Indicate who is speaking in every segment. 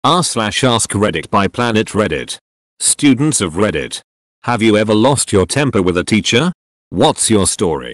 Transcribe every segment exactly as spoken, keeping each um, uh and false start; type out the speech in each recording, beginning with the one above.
Speaker 1: r slash ask Reddit by Planet Reddit. Students of Reddit. Have you ever lost your temper with a teacher? What's your story?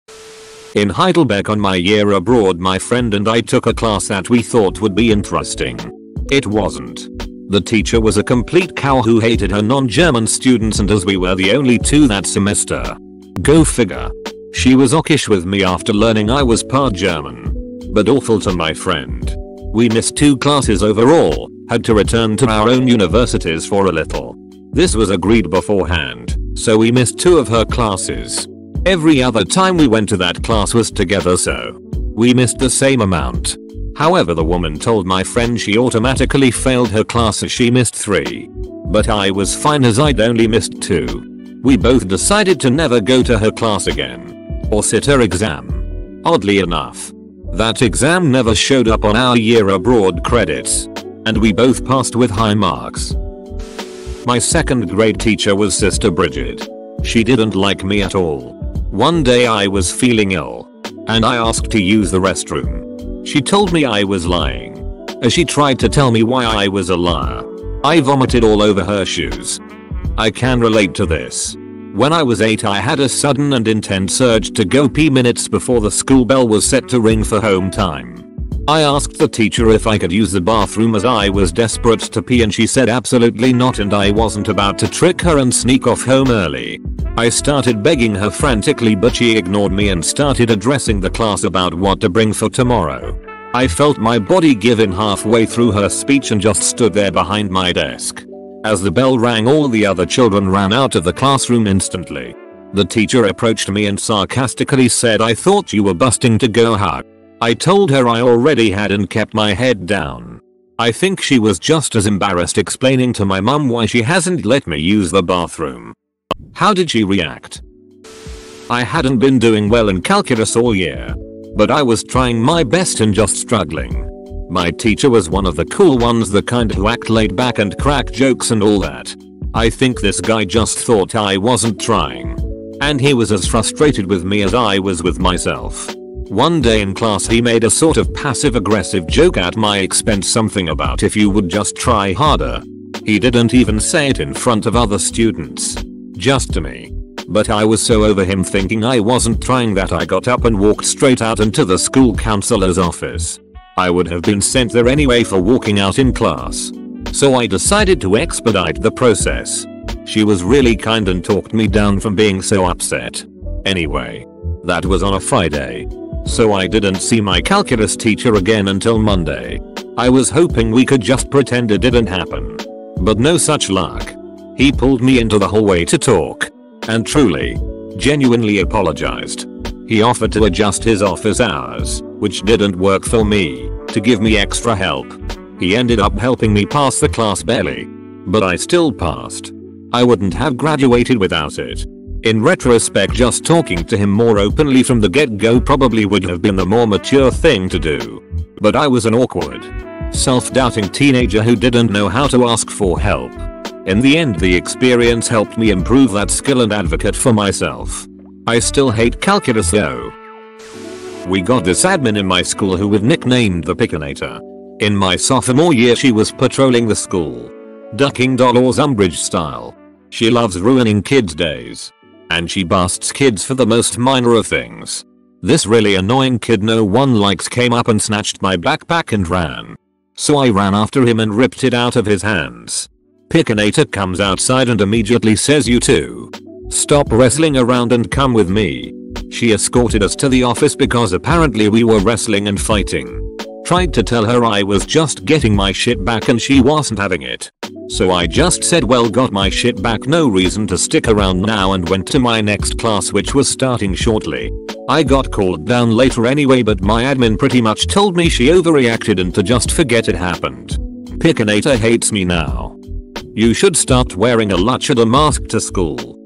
Speaker 1: In Heidelberg on my year abroad, my friend and I took a class that we thought would be interesting. It wasn't. The teacher was a complete cow who hated her non-German students, and as we were the only two that semester. Go figure. She was hawkish with me after learning I was part German. But awful to my friend. We missed two classes overall, had to return to our own universities for a little. This was agreed beforehand, so we missed two of her classes. Every other time we went to that class was together, so we missed the same amount. However, the woman told my friend she automatically failed her class as she missed three. But I was fine as I'd only missed two. We both decided to never go to her class again. Or sit her exam. Oddly enough, that exam never showed up on our year abroad credits. And we both passed with high marks. My second grade teacher was Sister Bridget. She didn't like me at all. One day I was feeling ill. And I asked to use the restroom. She told me I was lying. As she tried to tell me why I was a liar, I vomited all over her shoes. I can relate to this. When I was eight, I had a sudden and intense urge to go pee minutes before the school bell was set to ring for home time. I asked the teacher if I could use the bathroom as I was desperate to pee, and she said absolutely not, and I wasn't about to trick her and sneak off home early. I started begging her frantically, but she ignored me and started addressing the class about what to bring for tomorrow. I felt my body give in halfway through her speech and just stood there behind my desk. As the bell rang, all the other children ran out of the classroom instantly. The teacher approached me and sarcastically said, "I thought you were busting to go hug." I told her I already had and kept my head down. I think she was just as embarrassed explaining to my mum why she hasn't let me use the bathroom. How did she react? I hadn't been doing well in calculus all year, but I was trying my best and just struggling. My teacher was one of the cool ones, the kind who act laid back and crack jokes and all that. I think this guy just thought I wasn't trying. And he was as frustrated with me as I was with myself. One day in class he made a sort of passive-aggressive joke at my expense, something about if you would just try harder. He didn't even say it in front of other students. Just to me. But I was so over him thinking I wasn't trying that I got up and walked straight out into the school counselor's office. I would have been sent there anyway for walking out in class. So I decided to expedite the process. She was really kind and talked me down from being so upset. Anyway, that was on a Friday. So I didn't see my calculus teacher again until Monday. I was hoping we could just pretend it didn't happen. But no such luck. He pulled me into the hallway to talk. And truly, genuinely apologized. He offered to adjust his office hours, which didn't work for me, to give me extra help. He ended up helping me pass the class barely. But I still passed. I wouldn't have graduated without it. In retrospect, just talking to him more openly from the get-go probably would have been the more mature thing to do. But I was an awkward, self-doubting teenager who didn't know how to ask for help. In the end, the experience helped me improve that skill and advocate for myself. I still hate calculus though. We got this admin in my school who was nicknamed the Pickinator. In my sophomore year, she was patrolling the school, ducking Dolores Umbridge style. She loves ruining kids' days. And she busts kids for the most minor of things. This really annoying kid no one likes came up and snatched my backpack and ran. So I ran after him and ripped it out of his hands. Pickinator comes outside and immediately says, "You two, stop wrestling around and come with me." She escorted us to the office because apparently we were wrestling and fighting. Tried to tell her I was just getting my shit back and she wasn't having it. So I just said, "Well, got my shit back, no reason to stick around now," and went to my next class, which was starting shortly. I got called down later anyway, but my admin pretty much told me she overreacted and to just forget it happened. Pickinator hates me now. You should start wearing a Luchador mask to school.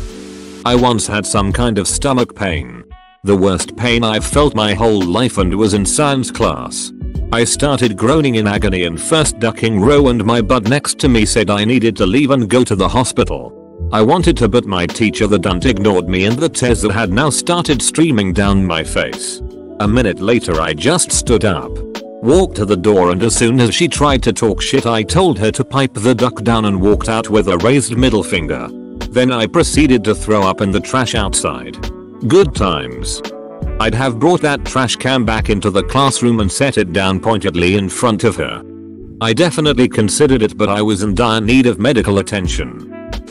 Speaker 1: I once had some kind of stomach pain. The worst pain I've felt my whole life, and was in science class. I started groaning in agony in first ducking row, and my bud next to me said I needed to leave and go to the hospital. I wanted to, but my teacher the dunt ignored me and the tears that had now started streaming down my face. A minute later I just stood up. Walked to the door, and as soon as she tried to talk shit I told her to pipe the duck down and walked out with a raised middle finger. Then I proceeded to throw up in the trash outside. Good times. I'd have brought that trash can back into the classroom and set it down pointedly in front of her. I definitely considered it, but I was in dire need of medical attention.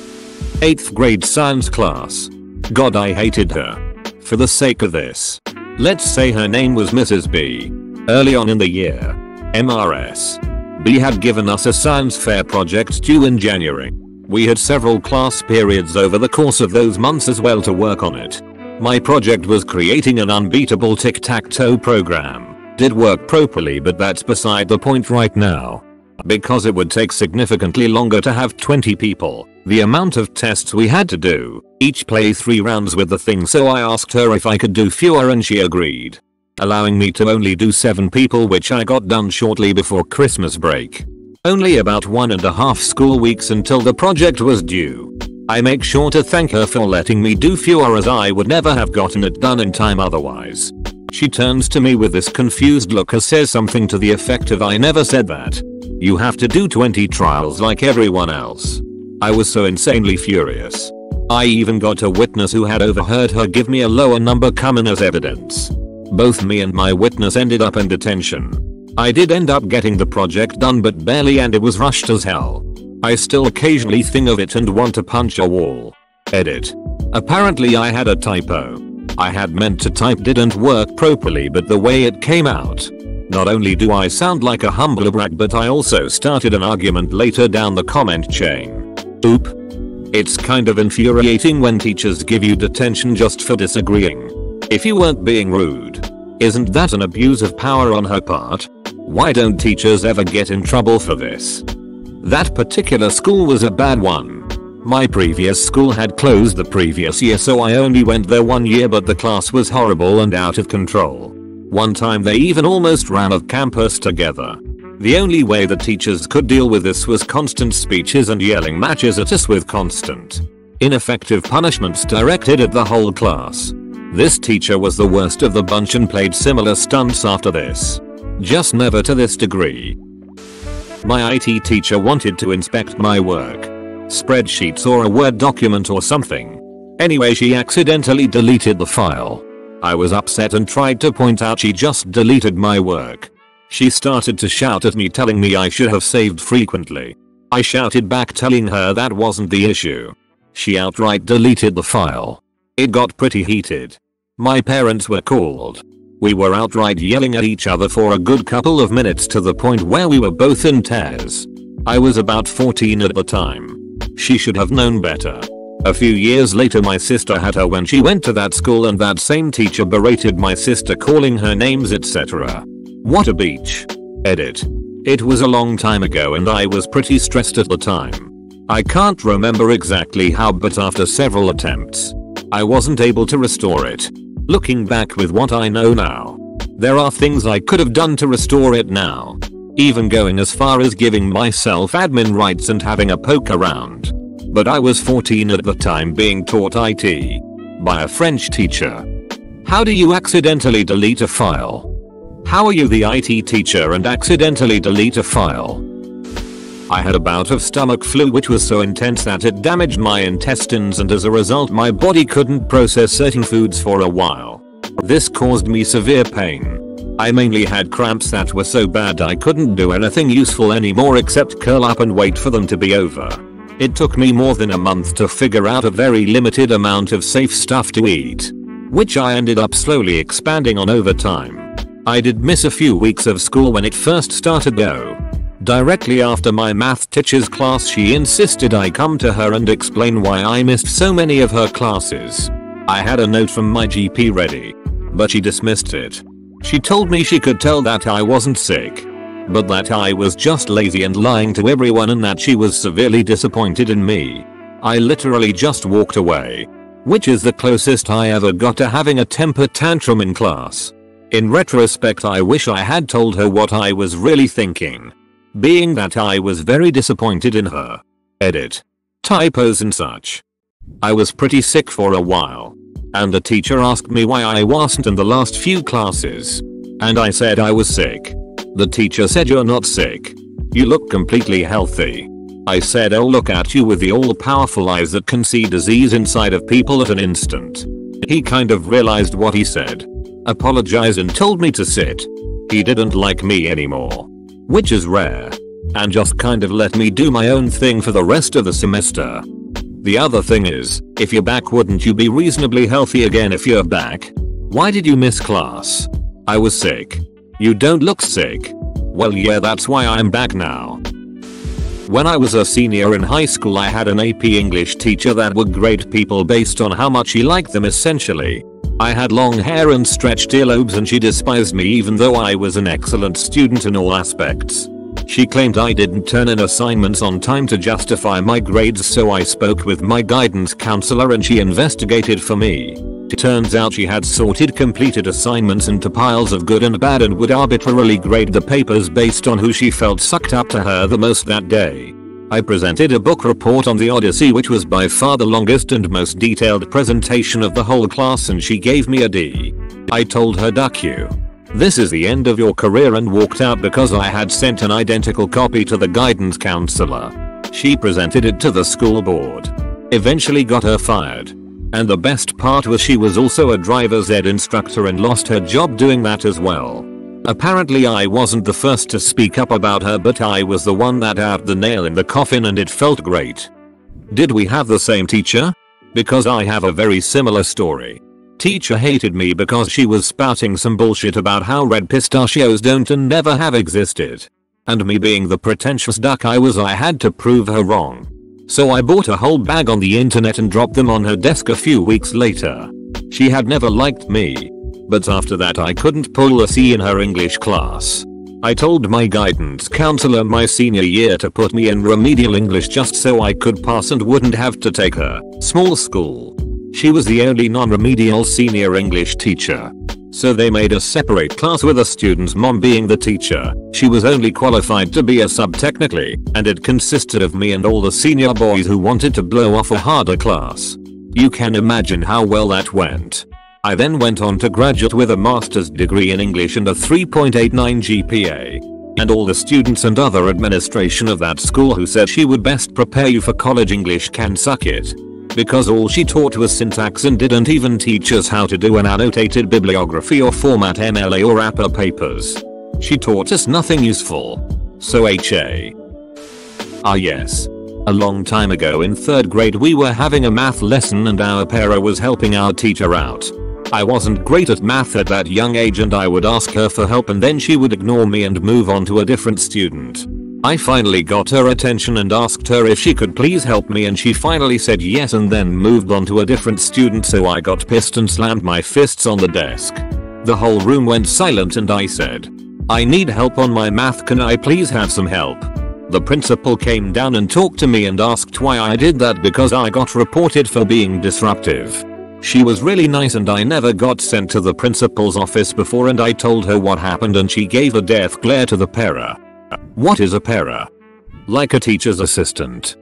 Speaker 1: eighth grade science class. God, I hated her. For the sake of this, let's say her name was Missus B. Early on in the year, M R S B had given us a science fair project due in January. We had several class periods over the course of those months as well to work on it. My project was creating an unbeatable tic-tac-toe program. Did work properly, but that's beside the point right now. Because it would take significantly longer to have twenty people, the amount of tests we had to do, each play three rounds with the thing, so I asked her if I could do fewer and she agreed, allowing me to only do seven people, which I got done shortly before Christmas break. Only about one and a half school weeks until the project was due. I make sure to thank her for letting me do fewer, as I would never have gotten it done in time otherwise. She turns to me with this confused look and says something to the effect of, "I never said that. You have to do twenty trials like everyone else." I was so insanely furious. I even got a witness who had overheard her give me a lower number come in as evidence. Both me and my witness ended up in detention. I did end up getting the project done, but barely, and it was rushed as hell. I still occasionally think of it and want to punch a wall. Edit. Apparently I had a typo. I had meant to type didn't work properly, but the way it came out. Not only do I sound like a humble brag, but I also started an argument later down the comment chain. Oop. It's kind of infuriating when teachers give you detention just for disagreeing. If you weren't being rude, isn't that an abuse of power on her part? Why don't teachers ever get in trouble for this? That particular school was a bad one. My previous school had closed the previous year, so I only went there one year, but the class was horrible and out of control. One time they even almost ran off campus together. The only way the teachers could deal with this was constant speeches and yelling matches at us with constant, ineffective punishments directed at the whole class. This teacher was the worst of the bunch and played similar stunts after this. Just never to this degree. My I T teacher wanted to inspect my work. Spreadsheets or a Word document or something. Anyway, she accidentally deleted the file. I was upset and tried to point out she just deleted my work. She started to shout at me, telling me I should have saved frequently. I shouted back, telling her that wasn't the issue. She outright deleted the file. It got pretty heated. My parents were called. We were outright yelling at each other for a good couple of minutes, to the point where we were both in tears. I was about fourteen at the time. She should have known better. A few years later my sister had her when she went to that school, and that same teacher berated my sister, calling her names, et cetera. What a beach. Edit. It was a long time ago and I was pretty stressed at the time. I can't remember exactly how, but after several attempts, I wasn't able to restore it. Looking back with what I know now, there are things I could have done to restore it now. Even going as far as giving myself admin rights and having a poke around. But I was fourteen at the time, being taught I T by a French teacher. How do you accidentally delete a file? How are you the I T teacher and accidentally delete a file? I had a bout of stomach flu which was so intense that it damaged my intestines, and as a result my body couldn't process certain foods for a while. This caused me severe pain. I mainly had cramps that were so bad I couldn't do anything useful anymore except curl up and wait for them to be over. It took me more than a month to figure out a very limited amount of safe stuff to eat, which I ended up slowly expanding on over time. I did miss a few weeks of school when it first started though. Directly after my math teacher's class, she insisted I come to her and explain why I missed so many of her classes. I had a note from my G P ready, but she dismissed it. She told me she could tell that I wasn't sick, but that I was just lazy and lying to everyone, and that she was severely disappointed in me. I literally just walked away, which is the closest I ever got to having a temper tantrum in class. In retrospect, I wish I had told her what I was really thinking, being that I was very disappointed in her. Edit. Typos and such. I was pretty sick for a while, and the teacher asked me why I wasn't in the last few classes, and I said I was sick. The teacher said, "You're not sick. You look completely healthy." I said, "Oh, look at you with the all-powerful eyes that can see disease inside of people at an instant." He kind of realized what he said, apologized and told me to sit. He didn't like me anymore, which is rare, and just kind of let me do my own thing for the rest of the semester. The other thing is, if you're back, wouldn't you be reasonably healthy again if you're back? Why did you miss class? I was sick. You don't look sick. Well, yeah, that's why I'm back now. When I was a senior in high school, I had an A P English teacher that would grade people based on how much he liked them essentially. I had long hair and stretched earlobes and she despised me even though I was an excellent student in all aspects. She claimed I didn't turn in assignments on time to justify my grades, so I spoke with my guidance counselor and she investigated for me. It turns out she had sorted completed assignments into piles of good and bad and would arbitrarily grade the papers based on who she felt sucked up to her the most that day. I presented a book report on the Odyssey, which was by far the longest and most detailed presentation of the whole class, and she gave me a D. I told her, "Duck you. This is the end of your career," and walked out because I had sent an identical copy to the guidance counselor. She presented it to the school board. Eventually got her fired. And the best part was she was also a driver's ed instructor and lost her job doing that as well. Apparently I wasn't the first to speak up about her, but I was the one that had the nail in the coffin, and it felt great. Did we have the same teacher? Because I have a very similar story. Teacher hated me because she was spouting some bullshit about how red pistachios don't and never have existed. And me being the pretentious duck I was, I had to prove her wrong. So I bought a whole bag on the internet and dropped them on her desk a few weeks later. She had never liked me, but after that I couldn't pull a C in her English class. I told my guidance counselor my senior year to put me in remedial English just so I could pass and wouldn't have to take her small school. She was the only non-remedial senior English teacher. So they made a separate class with a student's mom being the teacher. She was only qualified to be a sub technically, and it consisted of me and all the senior boys who wanted to blow off a harder class. You can imagine how well that went. I then went on to graduate with a master's degree in English and a three point eight nine G P A. And all the students and other administration of that school who said she would best prepare you for college English can suck it. Because all she taught was syntax and didn't even teach us how to do an annotated bibliography or format M L A or A P A papers. She taught us nothing useful. So H A. Ah yes. A long time ago in third grade we were having a math lesson and our para was helping our teacher out. I wasn't great at math at that young age and I would ask her for help and then she would ignore me and move on to a different student. I finally got her attention and asked her if she could please help me, and she finally said yes and then moved on to a different student, so I got pissed and slammed my fists on the desk. The whole room went silent and I said, "I need help on my math, can I please have some help?" The principal came down and talked to me and asked why I did that because I got reported for being disruptive. She was really nice and I never got sent to the principal's office before, and I told her what happened and she gave a death glare to the para. What is a para? Like a teacher's assistant.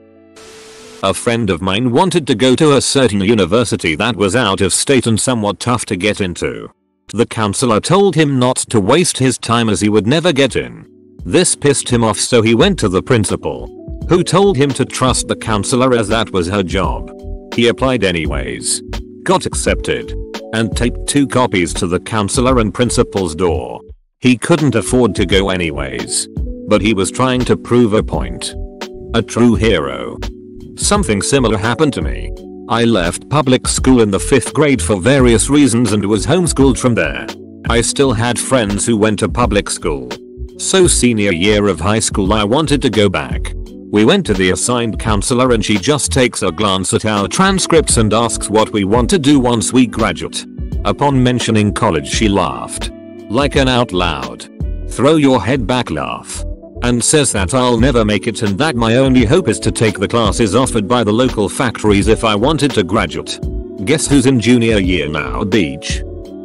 Speaker 1: A friend of mine wanted to go to a certain university that was out of state and somewhat tough to get into. The counselor told him not to waste his time as he would never get in. This pissed him off, so he went to the principal, who told him to trust the counselor as that was her job. He applied anyways, got accepted, and taped two copies to the counselor and principal's door. He couldn't afford to go anyways, but he was trying to prove a point. A true hero. Something similar happened to me. I left public school in the fifth grade for various reasons and was homeschooled from there. I still had friends who went to public school. So senior year of high school I wanted to go back. We went to the assigned counselor and she just takes a glance at our transcripts and asks what we want to do once we graduate. Upon mentioning college she laughed. Like an out loud, throw your head back laugh. And says that I'll never make it and that my only hope is to take the classes offered by the local factories if I wanted to graduate. Guess who's in junior year now, Beach?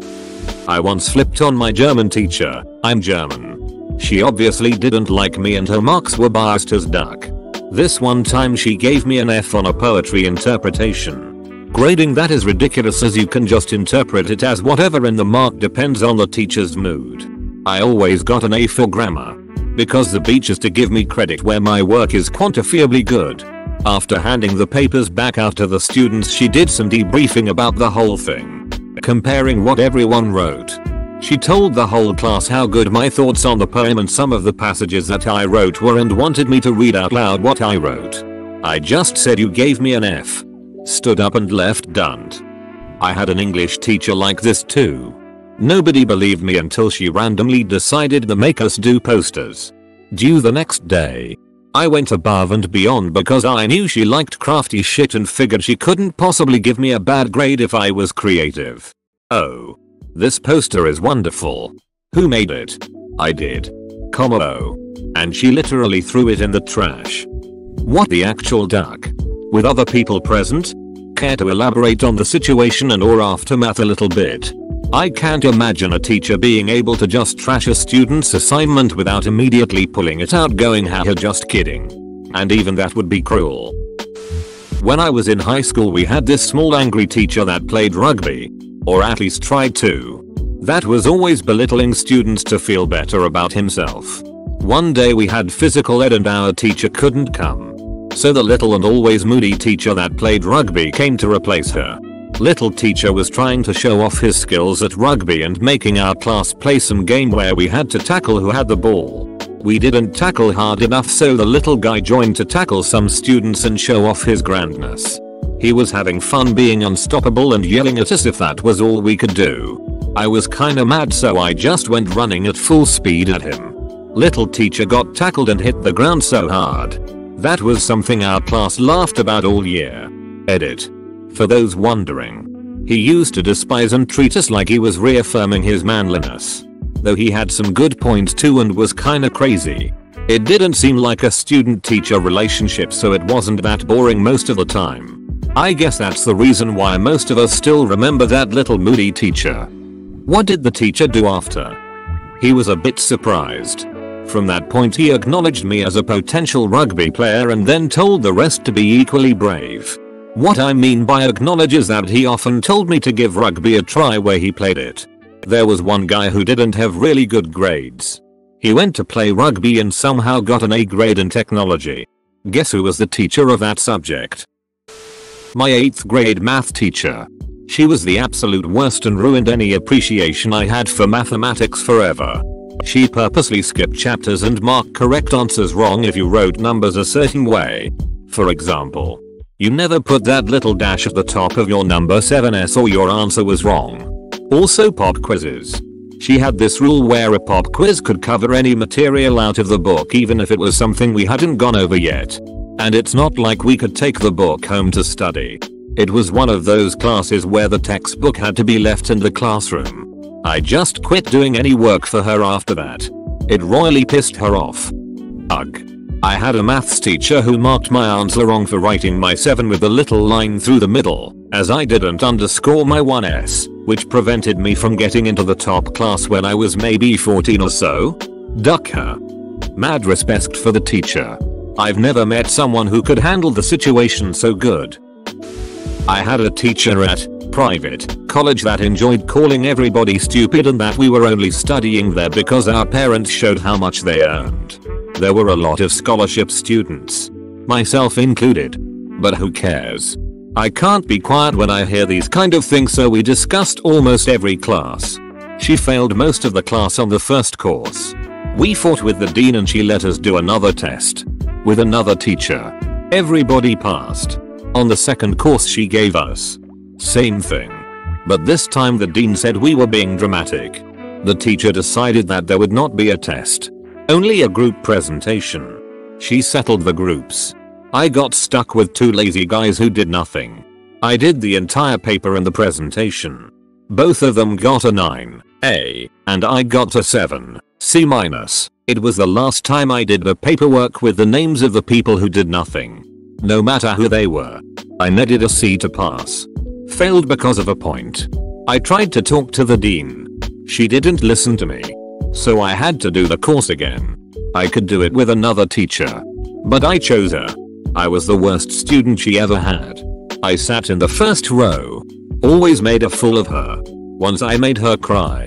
Speaker 1: I once flipped on my German teacher. I'm German. She obviously didn't like me and her marks were biased as duck. This one time she gave me an F on a poetry interpretation. Grading that is ridiculous as you can just interpret it as whatever and the mark depends on the teacher's mood. I always got an A for grammar. Because the beach is to give me credit where my work is quantifiably good. After handing the papers back out to the students, she did some debriefing about the whole thing. Comparing what everyone wrote. She told the whole class how good my thoughts on the poem and some of the passages that I wrote were and wanted me to read out loud what I wrote. I just said you gave me an F. Stood up and left done. I had an English teacher like this too. Nobody believed me until she randomly decided to make us do posters. Due the next day. I went above and beyond because I knew she liked crafty shit and figured she couldn't possibly give me a bad grade if I was creative. Oh. This poster is wonderful. Who made it? I did. Comma oh. And she literally threw it in the trash. What the actual duck? With other people present? Care to elaborate on the situation and or aftermath a little bit? I can't imagine a teacher being able to just trash a student's assignment without immediately pulling it out going haha just kidding. And even that would be cruel. When I was in high school we had this small angry teacher that played rugby. Or at least tried to. That was always belittling students to feel better about himself. One day we had physical ed and our teacher couldn't come. So the little and always moody teacher that played rugby came to replace her. Little teacher was trying to show off his skills at rugby and making our class play some game where we had to tackle who had the ball. We didn't tackle hard enough so the little guy joined to tackle some students and show off his grandness. He was having fun being unstoppable and yelling at us if that was all we could do. I was kinda mad so I just went running at full speed at him. Little teacher got tackled and hit the ground so hard. That was something our class laughed about all year. Edit. For those wondering. He used to despise and treat us like he was reaffirming his manliness. Though he had some good points too and was kinda crazy. It didn't seem like a student-teacher relationship so it wasn't that boring most of the time. I guess that's the reason why most of us still remember that little moody teacher. What did the teacher do after? He was a bit surprised. From that point he acknowledged me as a potential rugby player and then told the rest to be equally brave. What I mean by acknowledge is that he often told me to give rugby a try where he played it. There was one guy who didn't have really good grades. He went to play rugby and somehow got an A grade in technology. Guess who was the teacher of that subject? My eighth grade math teacher. She was the absolute worst and ruined any appreciation I had for mathematics forever. She purposely skipped chapters and marked correct answers wrong if you wrote numbers a certain way. For example, you never put that little dash at the top of your number seven S or your answer was wrong. Also pop quizzes. She had this rule where a pop quiz could cover any material out of the book even if it was something we hadn't gone over yet. And it's not like we could take the book home to study. It was one of those classes where the textbook had to be left in the classroom. I just quit doing any work for her after that. It royally pissed her off. Ugh. I had a maths teacher who marked my answer wrong for writing my seven with a little line through the middle, as I didn't underscore my one S, which prevented me from getting into the top class when I was maybe fourteen or so. Duck her. Mad respect for the teacher. I've never met someone who could handle the situation so good. I had a teacher at private college that enjoyed calling everybody stupid and that we were only studying there because our parents showed how much they earned. There were a lot of scholarship students, myself included. But who cares? I can't be quiet when I hear these kind of things so we discussed almost every class. She failed most of the class on the first course. We fought with the dean and she let us do another test. With another teacher. Everybody passed. On the second course she gave us. Same thing. But this time the dean said we were being dramatic. The teacher decided that there would not be a test. Only a group presentation. She settled the groups. I got stuck with two lazy guys who did nothing. I did the entire paper and the presentation. Both of them got a nine, A, and I got a seven, C minus. It was the last time I did the paperwork with the names of the people who did nothing. No matter who they were. I needed a C to pass. Failed because of a point. I tried to talk to the dean. She didn't listen to me. So I had to do the course again. I could do it with another teacher. But I chose her. I was the worst student she ever had. I sat in the first row. Always made a fool of her. Once I made her cry.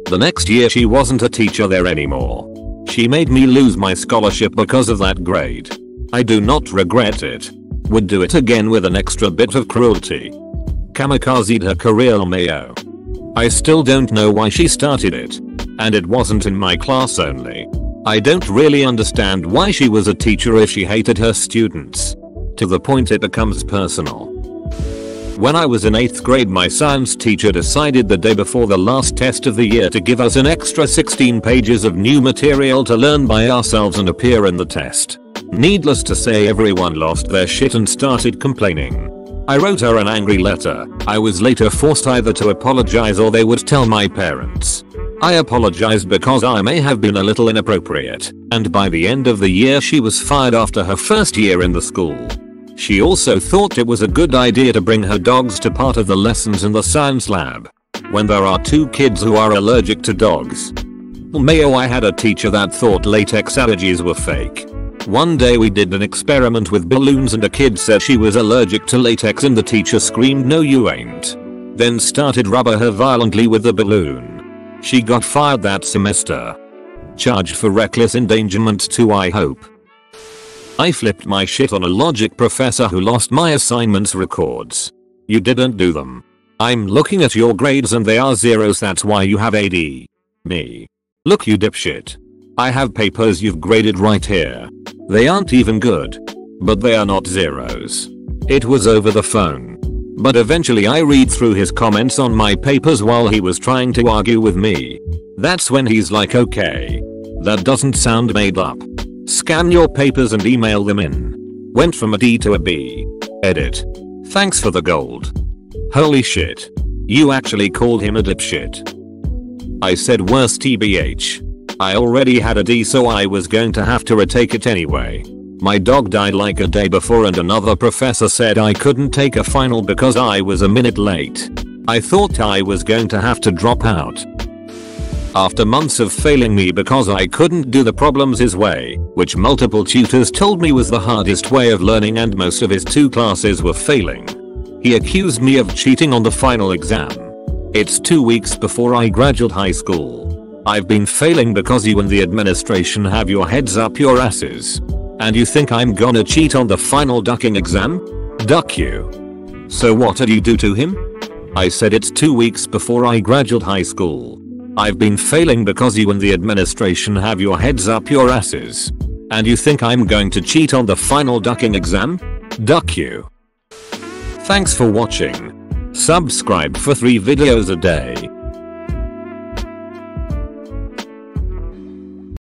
Speaker 1: The next year she wasn't a teacher there anymore. She made me lose my scholarship because of that grade. I do not regret it. Would do it again with an extra bit of cruelty. Kamikazed her career Mayo. I still don't know why she started it. And it wasn't in my class only. I don't really understand why she was a teacher if she hated her students. To the point it becomes personal. When I was in eighth grade, my science teacher decided the day before the last test of the year to give us an extra sixteen pages of new material to learn by ourselves and appear in the test. Needless to say, everyone lost their shit and started complaining. I wrote her an angry letter. I was later forced either to apologize or they would tell my parents. I apologized because I may have been a little inappropriate, and by the end of the year she was fired after her first year in the school. She also thought it was a good idea to bring her dogs to part of the lessons in the science lab. When there are two kids who are allergic to dogs. Mayo, I had a teacher that thought latex allergies were fake. One day we did an experiment with balloons and a kid said she was allergic to latex and the teacher screamed, "No you ain't." Then started rubbing her violently with the balloon. She got fired that semester. Charged for reckless endangerment too, I hope. I flipped my shit on a logic professor who lost my assignments records. You didn't do them. I'm looking at your grades and they are zeros, that's why you have A D. Me. Look you dipshit. I have papers you've graded right here. They aren't even good. But they are not zeros. It was over the phone. But eventually I read through his comments on my papers while he was trying to argue with me. That's when he's like, okay. That doesn't sound made up. Scan your papers and email them in. Went from a D to a B. Edit. Thanks for the gold. Holy shit. You actually called him a dipshit. I said worse T B H. I already had a D, so I was going to have to retake it anyway. My dog died like a day before and another professor said I couldn't take a final because I was a minute late. I thought I was going to have to drop out. After months of failing me because I couldn't do the problems his way, which multiple tutors told me was the hardest way of learning and most of his two classes were failing, he accused me of cheating on the final exam. It's two weeks before I graduate high school. I've been failing because you and the administration have your heads up your asses. And you think I'm gonna cheat on the final ducking exam? Duck you. So what did you do to him? I said it's two weeks before I graduate high school. I've been failing because you and the administration have your heads up your asses. And you think I'm going to cheat on the final ducking exam? Duck you. Thanks for watching. Subscribe for three videos a day.